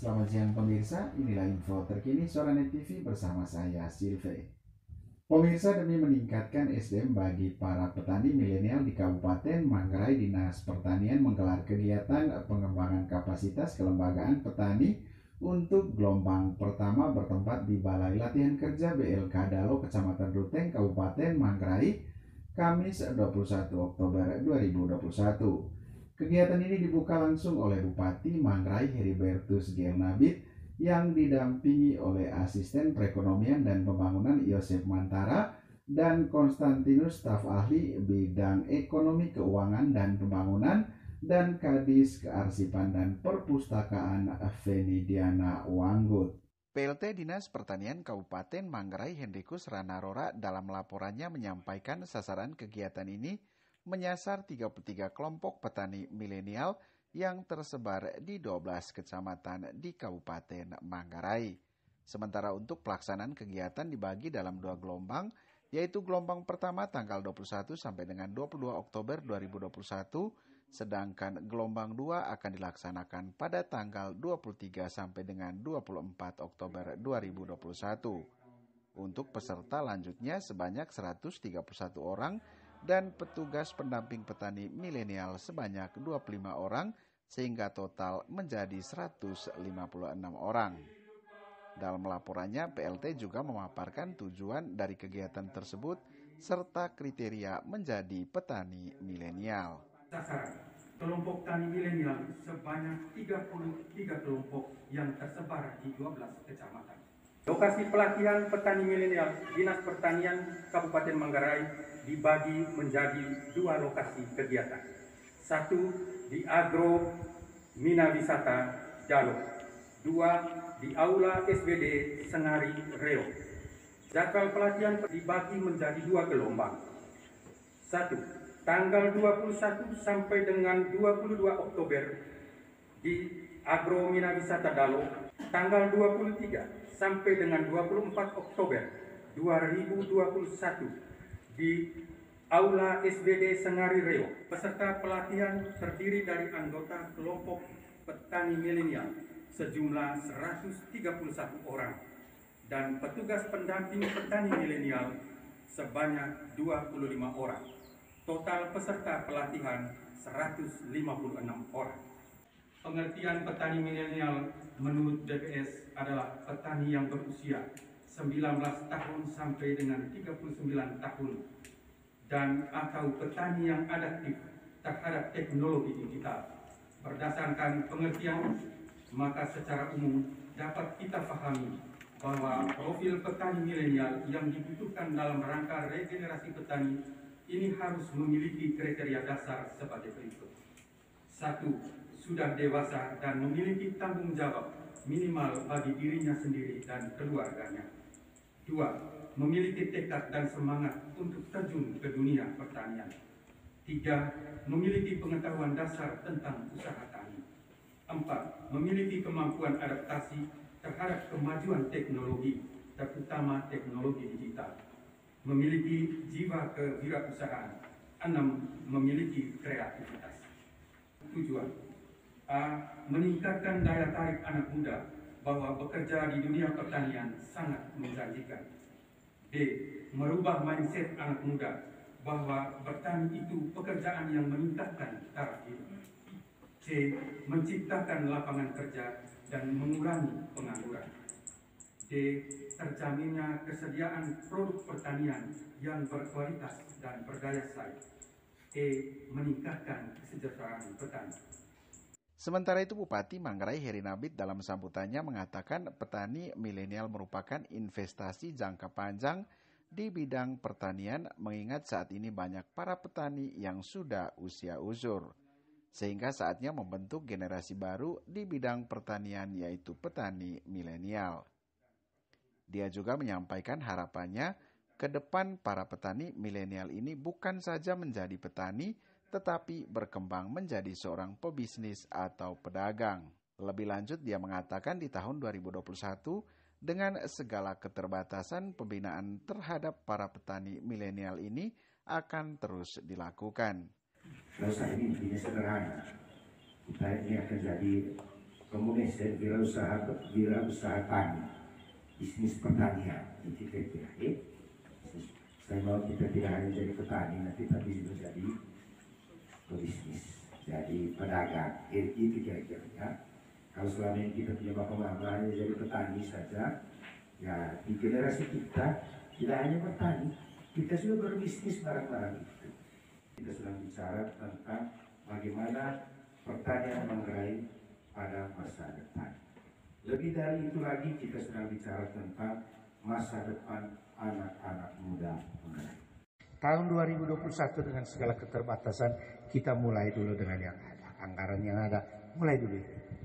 Selamat siang pemirsa, inilah info terkini Suara Net TV bersama saya Silve. Pemirsa, demi meningkatkan SDM bagi para petani milenial di Kabupaten Manggarai, Dinas Pertanian menggelar kegiatan pengembangan kapasitas kelembagaan petani untuk gelombang pertama bertempat di Balai Latihan Kerja BLK Dalo Kecamatan Ruteng, Kabupaten Manggarai, Kamis 21 Oktober 2021. Kegiatan ini dibuka langsung oleh Bupati Manggarai Heribertus Gelnabit yang didampingi oleh Asisten Perekonomian dan Pembangunan Yosef Mantara dan Konstantinus, staf ahli bidang ekonomi keuangan dan pembangunan, dan Kadis Kearsipan dan Perpustakaan Venidiana Wanggut. PLT Dinas Pertanian Kabupaten Manggarai Hendrikus Ranarora dalam laporannya menyampaikan sasaran kegiatan ini menyasar 33 kelompok petani milenial yang tersebar di 12 kecamatan di Kabupaten Manggarai. Sementara untuk pelaksanaan kegiatan dibagi dalam 2 gelombang, yaitu gelombang pertama tanggal 21 sampai dengan 22 Oktober 2021, sedangkan gelombang 2 akan dilaksanakan pada tanggal 23 sampai dengan 24 Oktober 2021. Untuk peserta lanjutnya sebanyak 131 orang dan petugas pendamping petani milenial sebanyak 25 orang sehingga total menjadi 156 orang. Dalam laporannya, PLT juga memaparkan tujuan dari kegiatan tersebut serta kriteria menjadi petani milenial. Sasaran kelompok tani milenial sebanyak 33 kelompok yang tersebar di 12 kecamatan. Lokasi pelatihan petani milenial Dinas Pertanian Kabupaten Manggarai dibagi menjadi 2 lokasi kegiatan. 1 di Agro Minawisata Dalo, 2 di Aula SBD Sengari Reo. Jadwal pelatihan dibagi menjadi 2 gelombang. 1. Tanggal 21 sampai dengan 22 Oktober di Agro Minawisata Dalo, tanggal 23 sampai dengan 24 Oktober 2021 di Aula SBD Sengari Reo. Peserta pelatihan terdiri dari anggota kelompok petani milenial sejumlah 131 orang dan petugas pendamping petani milenial sebanyak 25 orang. Total peserta pelatihan 156 orang. Pengertian petani milenial menurut BPS adalah petani yang berusia 19 tahun sampai dengan 39 tahun dan atau petani yang adaptif terhadap teknologi digital. Berdasarkan pengertian, maka secara umum dapat kita pahami bahwa profil petani milenial yang dibutuhkan dalam rangka regenerasi petani ini harus memiliki kriteria dasar sebagai berikut. 1. Sudah dewasa dan memiliki tanggung jawab minimal bagi dirinya sendiri dan keluarganya. 2. Memiliki tekad dan semangat untuk terjun ke dunia pertanian. 3. Memiliki pengetahuan dasar tentang usaha tani. 4. Memiliki kemampuan adaptasi terhadap kemajuan teknologi, terutama teknologi digital. Memiliki jiwa kewirausahaan. 6. Memiliki kreativitas. Tujuan A. Meningkatkan daya tarik anak muda bahwa bekerja di dunia pertanian sangat menjanjikan. B. Merubah mindset anak muda bahwa bertani itu pekerjaan yang meningkatkan taraf hidup. C. Menciptakan lapangan kerja dan mengurangi pengangguran. D. Terjaminnya kesediaan produk pertanian yang berkualitas dan berdaya saing. E. Meningkatkan kesejahteraan petani. Sementara itu, Bupati Manggarai Heri Nabit dalam sambutannya mengatakan petani milenial merupakan investasi jangka panjang di bidang pertanian, mengingat saat ini banyak para petani yang sudah usia uzur. Sehingga saatnya membentuk generasi baru di bidang pertanian, yaitu petani milenial. Dia juga menyampaikan harapannya ke depan para petani milenial ini bukan saja menjadi petani, tetapi berkembang menjadi seorang pebisnis atau pedagang. Lebih lanjut, dia mengatakan di tahun 2021, dengan segala keterbatasan, pembinaan terhadap para petani milenial ini akan terus dilakukan. Dosa ini sederhana. Kita ini akan jadi kemudian wirausaha tani, bisnis pertanian, itu kira-kira. Saya mau kita tidak hanya jadi petani, nanti tapi juga jadi pebisnis, jadi pedagang, itu kira-kira. Kalau selama ini kita punya bapak mama hanya jadi petani saja, ya di generasi kita tidak hanya petani, kita sudah berbisnis barang-barang itu. Kita sedang bicara tentang bagaimana pertanian manggarai pada masa depan. Lebih dari itu lagi, kita sedang bicara tentang masa depan anak-anak muda manggarai. Tahun 2021 dengan segala keterbatasan, kita mulai dulu dengan yang ada, anggaran yang ada, mulai dulu.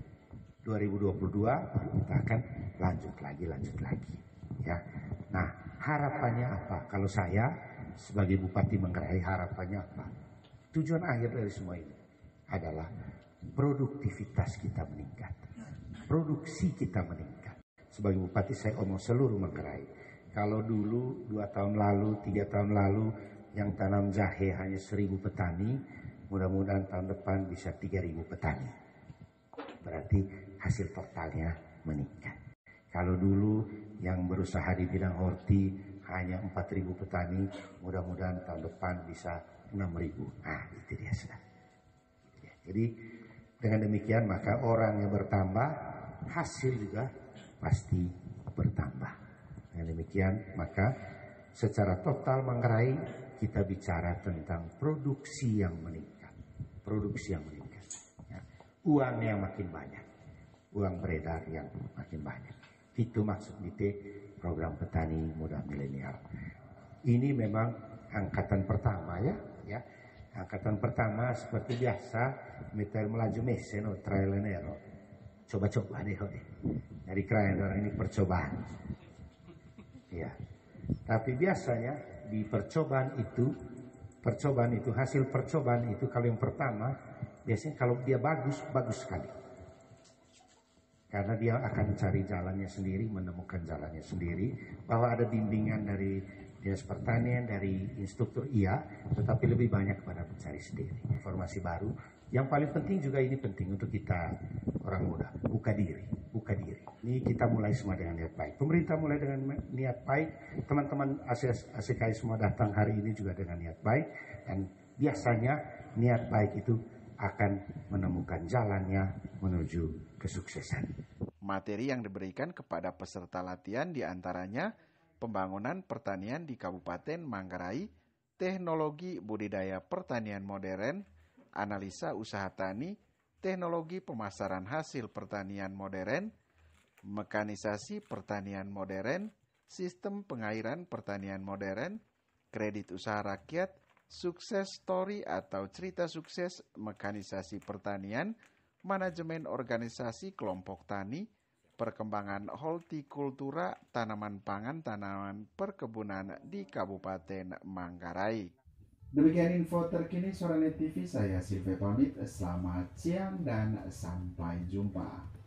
2022 baru kita akan lanjut lagi, ya. Nah, harapannya apa? Kalau saya sebagai Bupati Manggarai, harapannya apa? Tujuan akhir dari semua ini adalah produktivitas kita meningkat, produksi kita meningkat. Sebagai Bupati saya omong seluruh Manggarai. Kalau dulu 2 tahun lalu, 3 tahun lalu yang tanam jahe hanya 1.000 petani, mudah-mudahan tahun depan bisa 3.000 petani. Berarti hasil totalnya meningkat. Kalau dulu yang berusaha di bidang horti hanya 4.000 petani, mudah-mudahan tahun depan bisa 6.000. Nah, itu dia sudah. Jadi dengan demikian maka orang yang bertambah, hasil juga pasti bertambah. Dengan demikian maka secara total Manggarai kita bicara tentang produksi yang meningkat. Produksi yang meningkat. Ya. Uang yang makin banyak. Uang beredar yang makin banyak. Itu maksud kita program petani muda milenial. Ini memang angkatan pertama ya. Angkatan pertama seperti biasa meter melaju mesin trial and error. Coba-coba deh. Dari keren orang ini percobaan. Ya. Tapi biasanya di percobaan itu hasil percobaan itu kalau yang pertama biasanya kalau dia bagus sekali. Karena dia akan cari jalannya sendiri, menemukan jalannya sendiri. Bahwa ada bimbingan dari Dinas Pertanian, dari instruktur iya, tetapi lebih banyak pada mencari sendiri. Informasi baru. Yang paling penting juga ini penting untuk kita orang muda. Buka diri. Ini kita mulai semua dengan niat baik. Pemerintah mulai dengan niat baik. Teman-teman ASEKAI semua datang hari ini juga dengan niat baik. Dan biasanya niat baik itu akan menemukan jalannya menuju kesuksesan. Materi yang diberikan kepada peserta latihan diantaranya pembangunan pertanian di Kabupaten Manggarai, teknologi budidaya pertanian modern, analisa usaha tani, teknologi pemasaran hasil pertanian modern, mekanisasi pertanian modern, sistem pengairan pertanian modern, kredit usaha rakyat, sukses story atau cerita sukses mekanisasi pertanian, manajemen organisasi kelompok tani, perkembangan hortikultura, tanaman pangan, tanaman perkebunan di Kabupaten Manggarai. Demikian info terkini Soranet TV, saya Silve pamit, selamat siang dan sampai jumpa.